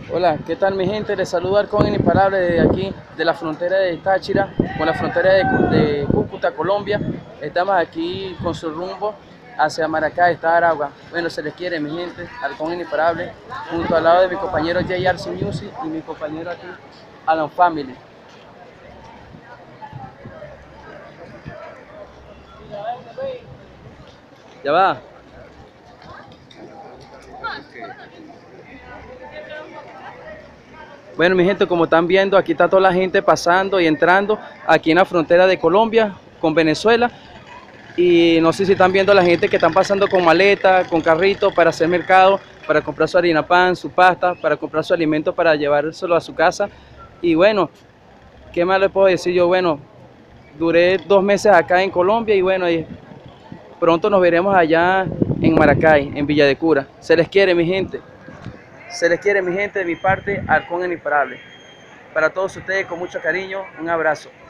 Hola, ¿qué tal mi gente? Les saluda Arcón Imparable desde aquí, de la frontera de Táchira, con la frontera de Cúcuta, Colombia. Estamos aquí con su rumbo hacia Maracay, está Aragua. Bueno, se les quiere mi gente, Arcón Imparable, junto al lado de mi compañero JRC Music y mi compañero aquí, Alan Family. Ya va. Bueno, mi gente, como están viendo, aquí está toda la gente pasando y entrando aquí en la frontera de Colombia con Venezuela. Y no sé si están viendo la gente que están pasando con maleta, con carrito para hacer mercado, para comprar su harina pan, su pasta, para comprar su alimento para llevárselo a su casa. Y bueno, ¿qué más les puedo decir yo? Bueno, duré 2 meses acá en Colombia y bueno, y pronto nos veremos allá en Maracay, en Villa de Cura. Se les quiere mi gente, se les quiere mi gente, de mi parte, Arcón Imparable. Para todos ustedes, con mucho cariño, un abrazo.